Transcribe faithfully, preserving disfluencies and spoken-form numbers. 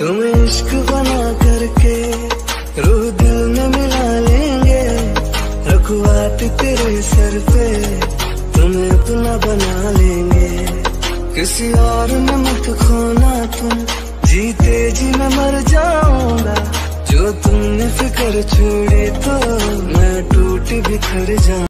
तुम्हें इश्क बना करके रूह दिल में मिला लेंगे, रखवात तेरे सर पे तुम्हें अपना बना लेंगे। किसी और में मत खोना तुम, जीते जी मैं मर जाऊंगा। जो तुमने फिक्र छोड़ी तो मैं टूट बिखर जाऊं।